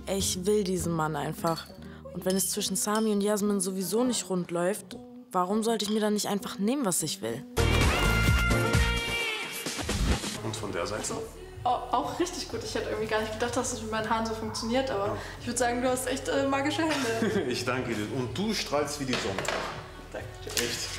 Ich will diesen Mann einfach. Und wenn es zwischen Sami und Jasmin sowieso nicht rund läuft, warum sollte ich mir dann nicht einfach nehmen, was ich will? Und von der Seite? Auch richtig gut. Ich hätte irgendwie gar nicht gedacht, dass das mit meinen Haaren so funktioniert, aber ich würde sagen, du hast echt magische Hände. Ich danke dir. Und du strahlst wie die Sonne. Danke. Echt.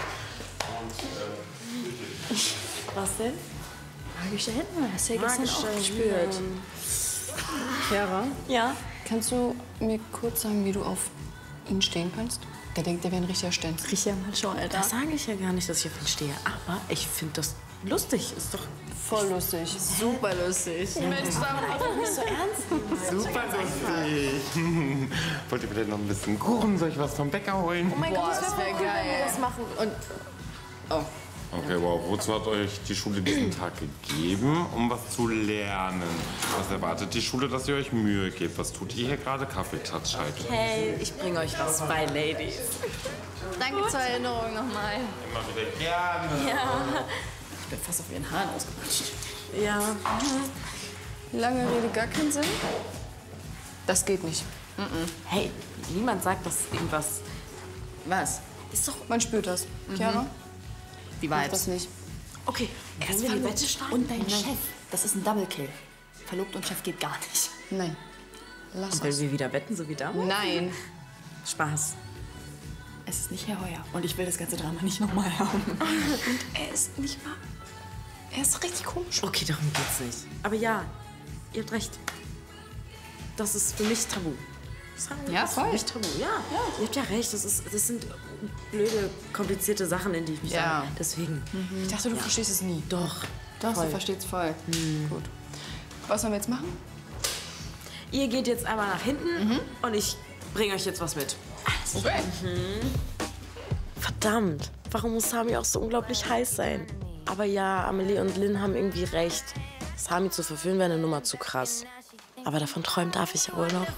Was denn? Magische Hände, hast du ja gestern auch gespürt. Chiara? Ja? Kannst du mir kurz sagen, wie du auf ihn stehen kannst? Der denkt, der wäre ein richtiger Stern. Riech mal schon, Alter. Das sage ich ja gar nicht, dass ich auf ihn stehe. Aber ich finde das lustig. Ist doch Voll lustig. Super lustig. Mensch, sag mal, einfach nicht so ernst. Super lustig. Wollt ihr vielleicht noch ein bisschen Kuchen? Soll ich was vom Bäcker holen? Oh mein Gott, das wäre cool, wenn wir das machen. Und Okay, wow. Wozu hat euch die Schule diesen Tag gegeben? Um was zu lernen. Was erwartet die Schule, dass ihr euch Mühe gebt? Was tut ihr hier gerade? Kaffeeklatsch halt. hey, ich bringe euch was bei, Ladies. danke zur Erinnerung nochmal. Immer wieder gerne. Ich bin fast auf ihren Haaren ausgerutscht. Ja. Lange Rede, gar keinen Sinn? Das geht nicht. Hey, niemand sagt, dass irgendwas... Was? Ist doch... Man spürt das. Chiara? Die Mach Vibes. das nicht. Okay, erst mal die Wette starten. Und dein Chef. Das ist ein Double Kill. Verlobt und Chef geht gar nicht. Nein. Lass Und wenn uns. wir wieder wetten, so wie damals? Nein. Spaß. Es ist nicht Herr Heuer. Und ich will das ganze Drama nicht nochmal haben. Und er ist nicht wahr. Er ist richtig komisch. Okay, darum geht's nicht. Aber ja, ihr habt recht. Das ist für mich tabu. Ja, das ist voll. für mich tabu. Ja, ihr habt ja recht. Das sind blöde, komplizierte Sachen, in die ich mich Ja. sage. Deswegen. Ich dachte, du verstehst es nie. Doch. Doch, voll. du verstehst voll. Gut. Was sollen wir jetzt machen? Ihr geht jetzt einmal nach hinten und ich bringe euch jetzt was mit. Okay. Verdammt, warum muss Sami auch so unglaublich heiß sein? Aber ja, Amelie und Lynn haben irgendwie recht. Sami zu verführen wäre eine Nummer zu krass. Aber davon träumen darf ich ja wohl noch.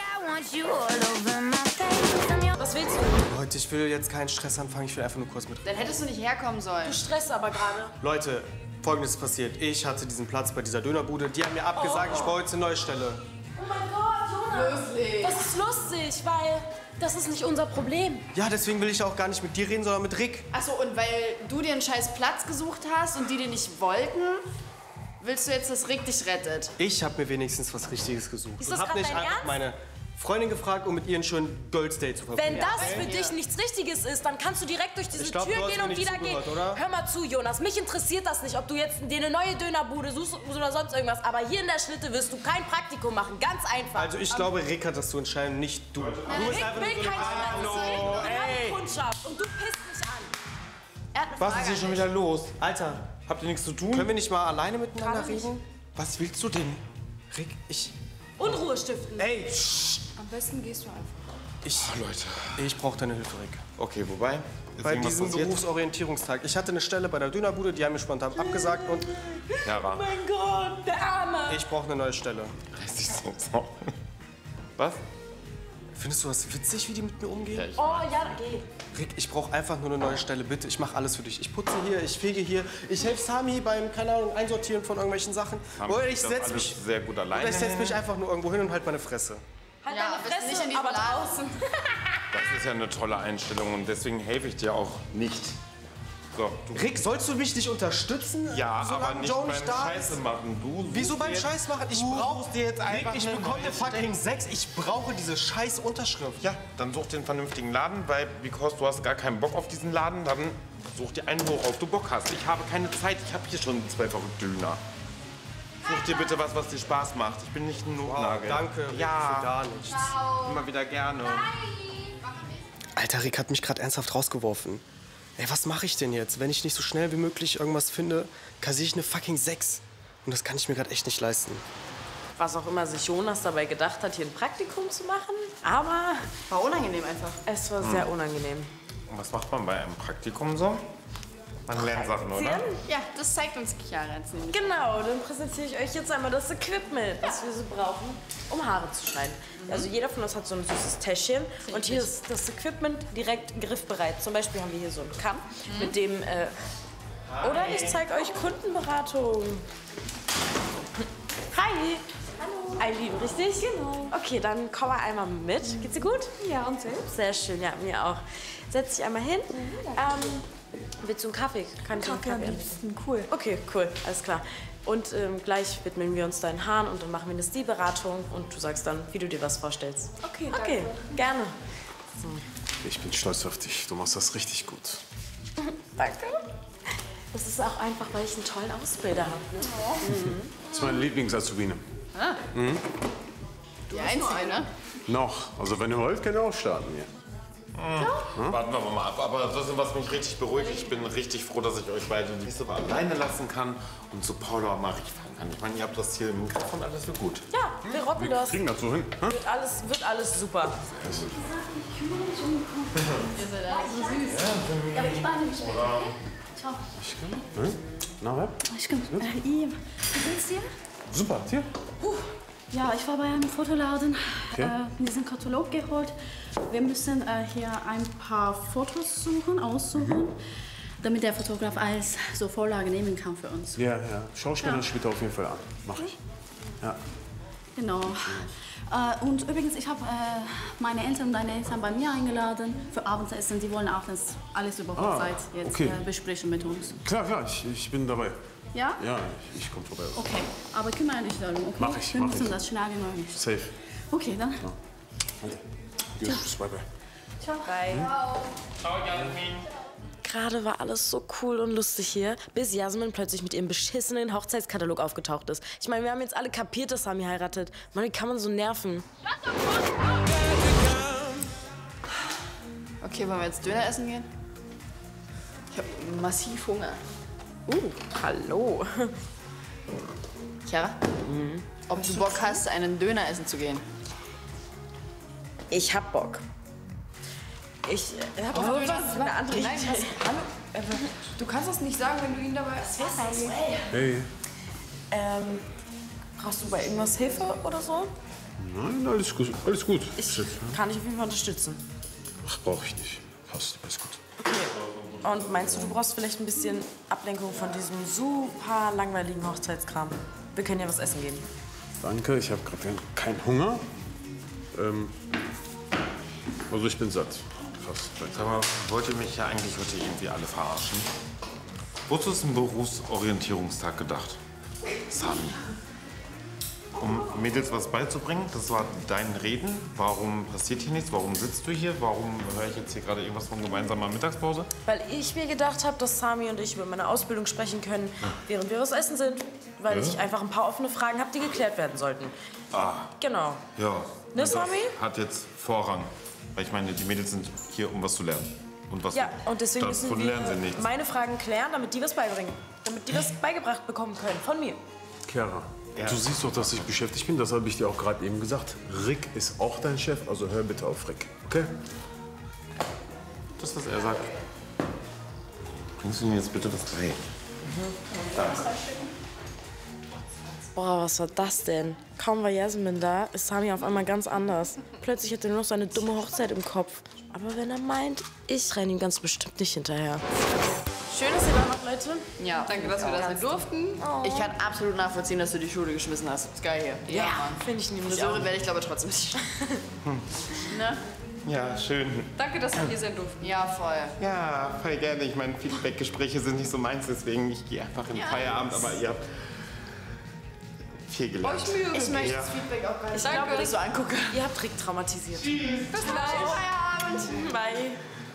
Was willst du? Leute, ich will jetzt keinen Stress anfangen, ich will einfach nur kurz mit. Dann hättest du nicht herkommen sollen. Du stresst aber gerade. Leute, Folgendes ist passiert. Ich hatte diesen Platz bei dieser Dönerbude. Die haben mir abgesagt, ich baue jetzt eine neue Stelle. Oh mein Gott, Jonas. Das ist lustig, weil das ist nicht unser Problem. Ja, deswegen will ich auch gar nicht mit dir reden, sondern mit Rick. Achso, und weil du dir einen scheiß Platz gesucht hast und die dir nicht wollten, willst du jetzt, dass Rick dich rettet? Ich habe mir wenigstens was Richtiges gesucht. Ist und das hab grad nicht dein einfach Ernst? meine Freundin gefragt, um mit ihr einen schönen Girls Day zu verbringen. Wenn das für dich nichts Richtiges ist, dann kannst du direkt durch diese Ich glaub, Tür du hast gehen mir und nicht wieder gehen. zugehört, oder? Hör mal zu, Jonas. Mich interessiert das nicht, ob du jetzt dir eine neue Dönerbude suchst oder sonst irgendwas. Aber hier in der Schnitte wirst du kein Praktikum machen. Ganz einfach. Also ich glaube, Rick hat das zu entscheiden, nicht du. Du bist Rick einfach will nur so kein eine... Stress. Kundschaft. Und du pisst mich an. Er hat eine Was Frage ist hier an schon dich. wieder los? Alter, Habt ihr nichts zu tun? können wir nicht mal alleine miteinander Gerade nicht. reden? Was willst du denn? Rick, ich... Unruhe stiften. Ey, Am besten gehst du einfach. Leute. ich brauche deine Hilfe, Rick. Okay, wobei? Ist Bei irgendwas diesem passiert? Berufsorientierungstag. Ich hatte eine Stelle bei der Dönerbude, die haben mir spontan abgesagt und Chiara, Mein Gott, der Arme. ich brauche eine neue Stelle. reiß dich so. Was? Findest du das witzig, wie die mit mir umgehen? Ja, ich- Oh, ja, geh. Rick, ich brauche einfach nur eine neue Stelle, bitte. Ich mache alles für dich. Ich putze hier, ich fege hier, ich helfe Sami beim, keine Ahnung, Einsortieren von irgendwelchen Sachen. Sami Oder kriegt ich das setze alles mich, sehr gut alleine oder ich setze hin. mich einfach nur irgendwo hin und halt meine Fresse. Halt Ja, deine aber Fresse, nicht in die aber Laden. draußen. Das ist ja eine tolle Einstellung und deswegen helfe ich dir auch nicht. So, du. Rick, sollst du mich nicht unterstützen? Ja, solange aber nicht Joe beim nicht da Scheiße ist? machen. Du Wieso suchst beim dir jetzt- Scheiß machen? Ich Du brauche suchst dir jetzt einfach Rick, ich eine bekomme neue eine fucking 6. Ich brauche diese scheiß Unterschrift. Ja, dann such dir einen vernünftigen Laden, weil, because du hast gar keinen Bock auf diesen Laden, dann such dir einen, worauf du Bock hast. Ich habe keine Zeit, ich habe hier schon 2 verrückte Döner. Such dir bitte was dir Spaß macht. Ich bin nicht ein Notnagel. Danke, Rick, Ja. für gar nichts. Immer wieder gerne. Alter, Rick hat mich gerade ernsthaft rausgeworfen. Ey, was mache ich denn jetzt? Wenn ich nicht so schnell wie möglich irgendwas finde, kassiere ich eine fucking 6. Und das kann ich mir gerade echt nicht leisten. Was auch immer sich Jonas dabei gedacht hat, hier ein Praktikum zu machen. Aber War unangenehm einfach. es war sehr unangenehm. Und was macht man bei einem Praktikum so? Man lernt Sachen, oder? Ja, das zeigt uns Chiara jetzt nämlich. Genau, dann präsentiere ich euch jetzt einmal das Equipment, was wir so brauchen, um Haare zu schneiden. Also jeder von uns hat so ein süßes Täschchen und hier ist das Equipment direkt griffbereit. Zum Beispiel haben wir hier so einen Kamm, mit dem, oder ich zeige euch Kundenberatung. Hi! Hallo! Eileen, richtig? Genau. Okay, dann komm mal einmal mit. Geht's dir gut? Ja, und selbst? Sehr schön, ja, mir auch. Setz dich einmal hin. Willst du einen Kaffee? Kann ich Kaffee am einen liebsten, cool. Okay, cool, alles klar. Und gleich widmen wir uns deinen Haaren und dann machen wir eine Stilberatung und du sagst dann, wie du dir was vorstellst. Okay, danke. Okay, gerne. Ich bin stolz auf dich. Du machst das richtig gut. Danke. Das ist auch einfach, weil ich einen tollen Ausbilder habe. Ne? Das ist meine Lieblingsazubine. Die einzige. Noch. Also wenn ihr wollt, könnt ihr auch starten hier. Warten wir mal ab. Aber das ist, was mich richtig beruhigt. Ich bin richtig froh, dass ich euch beide die nächste Woche alleine lassen kann und zu Paula und Marie fahren kann. Ich meine, ihr habt das hier im Griff und alles wird gut. Ja, wir rocken das. Kriegen das so hin. Hm? Wird alles super. Na, wer? Aşkım, iyiyim. Wie geht's dir? Super. Hier. Ja, ich war bei einem Fotoladen, diesen Katalog geholt. Wir müssen hier ein paar Fotos aussuchen, damit der Fotograf alles so Vorlage nehmen kann für uns. Ja, ja. Schau ich mir das später auf jeden Fall an. Mach ich. Ja. Genau. Und übrigens, ich habe meine Eltern und deine Eltern bei mir eingeladen für Abendessen. Die wollen auch das alles über Hochzeit jetzt okay. Besprechen mit uns. Klar, ich bin dabei. Ja? Ja, ich komme vorbei. Okay, aber kümmere dich darum, okay? Mach ich, Wir mach müssen ich. das schnell wie möglich. Safe. Okay, dann. Danke. Tschüss, bye bye. Bye. Ciao, Jasmin. Gerade war alles so cool und lustig hier, bis Jasmin plötzlich mit ihrem beschissenen Hochzeitskatalog aufgetaucht ist. Ich meine, wir haben jetzt alle kapiert, dass Sami heiratet. Mann, wie kann man so nerven? Okay, wollen wir jetzt Döner essen gehen? Ich habe massiv Hunger. Hallo. Chiara? Ob du Bock hast, einen Döner essen zu gehen? Ich hab Bock. Ich hab auch eine andere Idee. Hallo? Du kannst das nicht sagen, wenn du ihn dabei... Hey. Brauchst du bei irgendwas Hilfe oder so? Nein, alles gut. Alles gut. Ich kann dich auf jeden Fall unterstützen. Ach, brauche ich nicht. Passt, alles gut. Und meinst du brauchst vielleicht ein bisschen Ablenkung von diesem super langweiligen Hochzeitskram? Wir können ja was essen gehen. Danke, ich habe gerade keinen Hunger. Also ich bin satt. Fast. Sag mal, wollt ihr mich ja eigentlich heute irgendwie alle verarschen? Wozu ist ein Berufsorientierungstag gedacht? Sami. Um Mädels was beizubringen? Das war dein Reden. Warum passiert hier nichts? Warum sitzt du hier? Warum höre ich jetzt hier gerade irgendwas von gemeinsamer Mittagspause? Weil ich mir gedacht habe, dass Sami und ich über meine Ausbildung sprechen können, während wir was essen sind. Weil ich einfach ein paar offene Fragen habe, die geklärt werden sollten. Genau. Ja. Ne, Sami? Hat jetzt Vorrang. Weil ich meine, die Mädels sind hier, um was zu lernen. Und was Ja, und deswegen müssen davon lernen sie wir nichts. meine Fragen klären, damit die was beibringen. Damit die was beigebracht bekommen können. Von mir. Chiara, du siehst doch, dass ich beschäftigt bin. Das habe ich dir auch gerade eben gesagt. Rick ist auch dein Chef, also hör bitte auf Rick, okay? Das, was er sagt. Bringst du mir jetzt bitte was bei? Danke. Boah, was war das denn? Kaum war Jasmin da, ist Sami auf einmal ganz anders. Plötzlich hat er nur noch seine dumme Hochzeit im Kopf. Aber wenn er meint, ich renne ihm ganz bestimmt nicht hinterher. Schön, dass ihr da noch, Leute. Ja. Danke, dass wir das sein durften. Ich kann absolut nachvollziehen, dass du die Schule geschmissen hast. Ist geil hier. Ja, Mann. Finde ich nämlich Friseure auch. werde ich, glaube ich, trotzdem nicht. Ne? Ja, schön. Danke, dass wir hier sein durften. Ja, voll. Ja, voll gerne. Ich meine, Feedback-Gespräche sind nicht so meins, deswegen ich gehe einfach in den Feierabend. Aber ihr habt viel gelernt. Euch Mühe Ich möchte Ja. das Feedback auch gar nicht, Danke. wenn ich das so angucke. Ihr habt Rick traumatisiert. Bis gleich. Feierabend. Bye.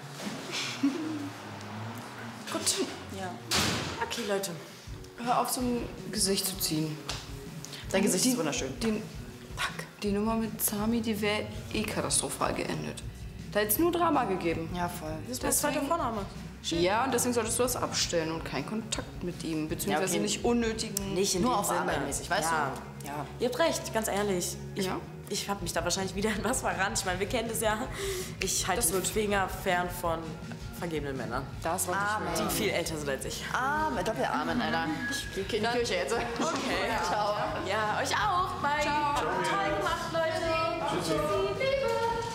Gut. Ja. Okay, Leute. Hör auf, so ein Gesicht zu ziehen. Dein Gesicht ist wunderschön. Die Nummer mit Sami, die wäre eh katastrophal geendet. Da hätte es nur Drama gegeben. Ja, voll. Das ist mein zweiter Vorname. Ja, und deswegen solltest du das abstellen und keinen Kontakt mit ihm, beziehungsweise okay. nicht unnötigen... Nicht in Nur dem auf Sinne. Arbeit-mäßig, weißt Ja. du? Ja. Ihr habt recht, ganz ehrlich. Ja? Ich habe mich da wahrscheinlich wieder in was verrannt. Ich meine, wir kennen das ja. Ich halte den Finger fern von vergebenen Männern, Das wollte ich die viel älter sind als ich. Arme, Doppelamen, Alter. Ich gehe in die Kirche jetzt. Okay. Ciao. Ja, euch auch. Bye. Ciao. Toll gemacht, Leute. Tschüssi. Liebe.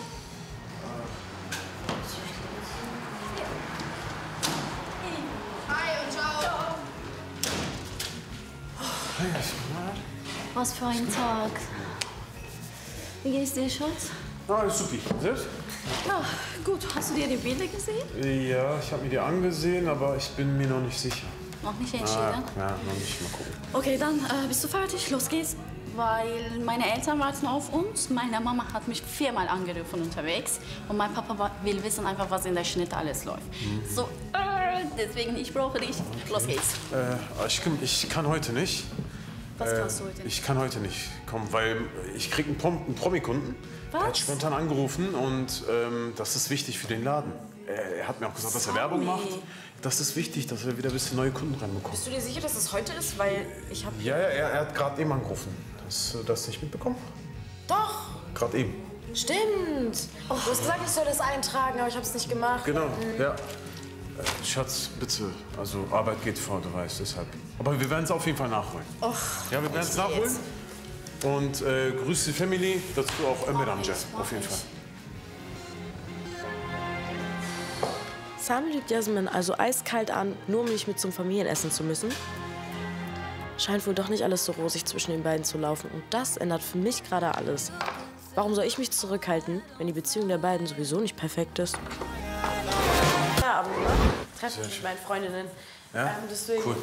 Hi und ciao. Was für ein Tag. Wie geht's dir, Schatz? Ah, supi. Selbst? Ja, gut. Hast du dir die Bilder gesehen? Ja, ich habe mir die angesehen, aber ich bin mir noch nicht sicher. Noch nicht entschieden? Ja, noch nicht. Mal gucken. Okay, dann bist du fertig. Los geht's. Weil meine Eltern warten auf uns. Meine Mama hat mich 4-mal angerufen unterwegs. Und mein Papa will wissen einfach, was in der Schnitt alles läuft. So, deswegen, ich brauche dich. Los geht's. Ich kann heute nicht. Was kannst du heute nicht? Ich kann heute nicht kommen, weil ich krieg einen Promi-Kunden. Der hat spontan angerufen und das ist wichtig für den Laden. Er hat mir auch gesagt, dass er Werbung macht. Das ist wichtig, dass wir wieder ein bisschen neue Kunden reinbekommen. Bist du dir sicher, dass es heute ist? Weil ich habe... Ja, er hat gerade eben angerufen. Hast du das nicht mitbekommen? Doch, Gerade eben. stimmt. Du hast gesagt, ich soll das eintragen, aber ich habe es nicht gemacht. Genau, ja. Schatz, bitte. Also Arbeit geht vor, du weißt, deshalb. Aber wir werden es auf jeden Fall nachholen. Ja, wir werden es nachholen. Und grüß die Family, dazu auch Ömer Amca, auf jeden Fall. Sami lügt Jasmin also eiskalt an, nur um nicht mit zum Familienessen zu müssen. Scheint wohl doch nicht alles so rosig zwischen den beiden zu laufen. Und das ändert für mich gerade alles. Warum soll ich mich zurückhalten, wenn die Beziehung der beiden sowieso nicht perfekt ist? Ja, aber ne? Treffen mich mit meinen Freundinnen. Ja? Deswegen. Cool.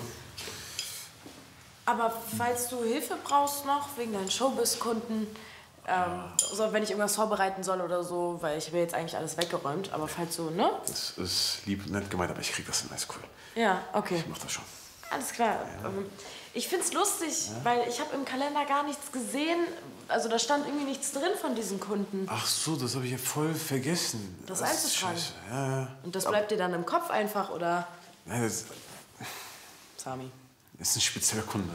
Aber falls du Hilfe brauchst noch, wegen deinen Showbiz-Kunden, so, wenn ich irgendwas vorbereiten soll oder so, weil ich habe jetzt eigentlich alles weggeräumt, aber falls du, ne? Das ist lieb und nett gemeint, aber ich krieg das hin, alles cool. Ja, okay. Ich mach das schon. Alles klar. Ich find's lustig, weil ich habe im Kalender gar nichts gesehen. Also da stand irgendwie nichts drin von diesen Kunden. Ach so, das habe ich ja voll vergessen. Das einzutragen. Scheiße. Ja. Und das bleibt dir dann im Kopf einfach, oder? Nein, das Sami. ist ein spezieller Kunde.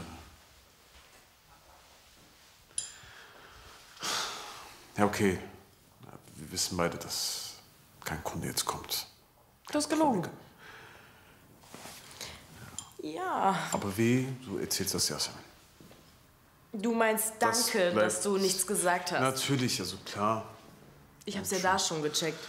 Ja, okay. Wir wissen beide, dass kein Kunde jetzt kommt. Du hast gelogen. Ja. Aber wie? Du erzählst das Jasmin. Du meinst danke, dass du nichts gesagt hast. Natürlich, also klar. Ich hab's ja da schon gecheckt.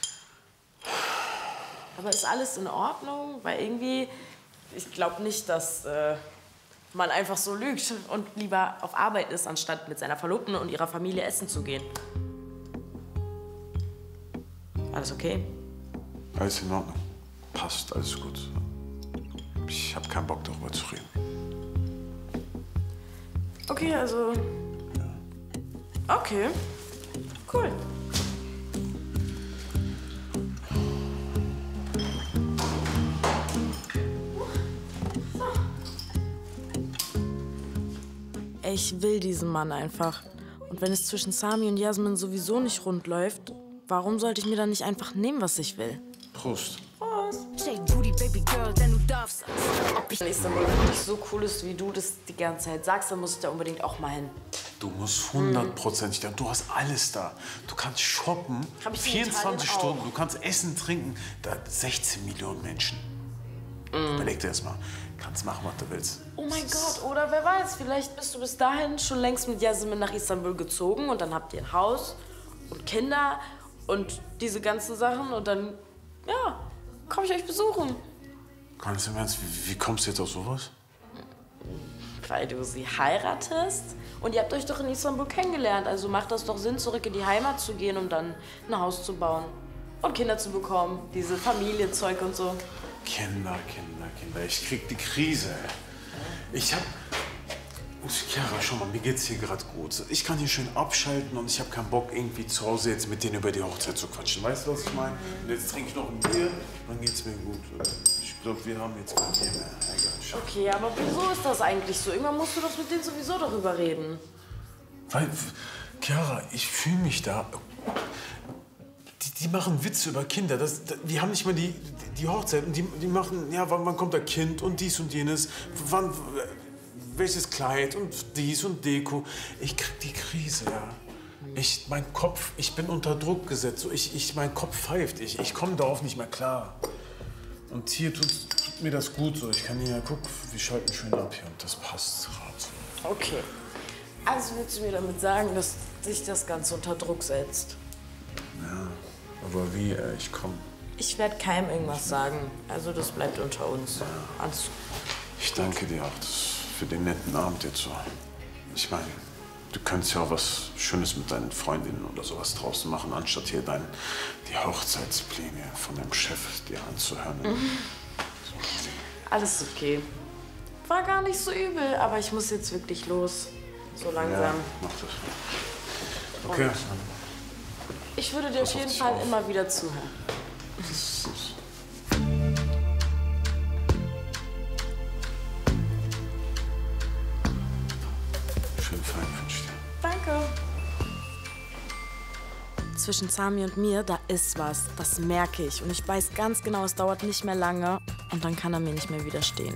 Aber ist alles in Ordnung? Weil irgendwie, ich glaube nicht, dass man einfach so lügt und lieber auf Arbeit ist, anstatt mit seiner Verlobten und ihrer Familie essen zu gehen. Alles okay? Alles in Ordnung. Passt, alles gut. Ich habe keinen Bock, darüber zu reden. Okay, also... Okay. Cool. Ich will diesen Mann einfach. Und wenn es zwischen Sami und Jasmin sowieso nicht rund läuft, warum sollte ich mir dann nicht einfach nehmen, was ich will? Prost. Ob Istanbul wirklich so cool ist, wie du das die ganze Zeit sagst, dann muss ich da unbedingt auch mal hin. Du musst 100%ig da. Du hast alles da. Du kannst shoppen, Hab ich in 24 Italien Stunden. auch. Du kannst essen, trinken. Da 16 Millionen Menschen. Überleg dir das mal. Kannst machen, was du willst. Oh mein Gott, oder wer weiß, vielleicht bist du bis dahin schon längst mit Jasmin nach Istanbul gezogen und dann habt ihr ein Haus und Kinder und diese ganzen Sachen und dann, ja, komme ich euch besuchen. Ganz im Ernst, wie kommst du jetzt auf sowas? Weil du sie heiratest und ihr habt euch doch in Istanbul kennengelernt, also macht das doch Sinn, zurück in die Heimat zu gehen, um dann ein Haus zu bauen und Kinder zu bekommen, diese Familienzeug und so. Kinder. Ich krieg die Krise. Ich hab... Chiara, schau mal, mir geht's hier gerade gut. Ich kann hier schön abschalten und ich habe keinen Bock, irgendwie zu Hause jetzt mit denen über die Hochzeit zu quatschen. Weißt du, was ich meine? Und jetzt trinke ich noch ein Bier, dann geht's mir gut. Ich glaube, wir haben jetzt kein Bier mehr. Egal, Okay, aber wieso ist das eigentlich so? Irgendwann musst du doch mit denen sowieso darüber reden. Weil, Chiara, ich fühle mich da... Die machen Witze über Kinder. Wir haben nicht mal die Hochzeit. Und die machen, ja, wann kommt das Kind und dies und jenes. Wann, welches Kleid und dies und Deko. Ich krieg die Krise, ja. Ich bin unter Druck gesetzt. So, mein Kopf pfeift. Ich komme darauf nicht mehr klar. Und hier tut mir das gut so. Ich kann hier, guck, wir schalten schön ab hier und das passt gerade. Okay. Also willst du mir damit sagen, dass dich das Ganze unter Druck setzt? Ja, aber wie, ich komm. Ich werde keinem irgendwas sagen. Also das bleibt unter uns. Alles Ich danke dir auch für den netten Abend jetzt so. Ich meine, Du könntest ja auch was Schönes mit deinen Freundinnen oder sowas draußen machen, anstatt hier die Hochzeitspläne von deinem Chef dir anzuhören. Alles okay. War gar nicht so übel, aber ich muss jetzt wirklich los. So langsam. Ja, mach das. Okay. Ich würde dir auf jeden Fall immer wieder zuhören. Das ist süß. Schönen Feierabend wünsche ich dir. Danke. Zwischen Sami und mir, da ist was. Das merke ich. Und ich weiß ganz genau, es dauert nicht mehr lange. Und dann kann er mir nicht mehr widerstehen.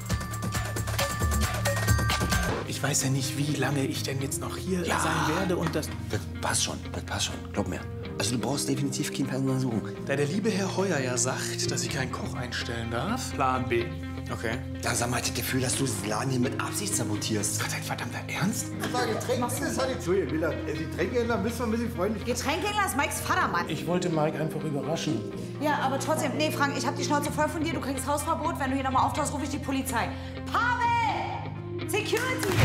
Ich weiß ja nicht, wie lange ich denn jetzt noch hier sein werde und das... Das passt schon, glaub mir. Also du brauchst definitiv kein Personal suchen. Da der liebe Herr Heuer ja sagt, dass ich keinen Koch einstellen darf, Plan B. Okay. Da sag mal, ich hab das Gefühl, dass du diesen Laden hier mit Absicht sabotierst. Dein verdammter Ernst? Getränkehändler müssen wir ein bisschen freundlich. Getränkehändler ist Mikes Vater, Mann. Ich wollte Mike einfach überraschen. Ja, aber trotzdem, nee, Frank, ich hab die Schnauze voll von dir. Du kriegst Hausverbot. Wenn du hier nochmal auftauchst, rufe ich die Polizei. Pavel! Security!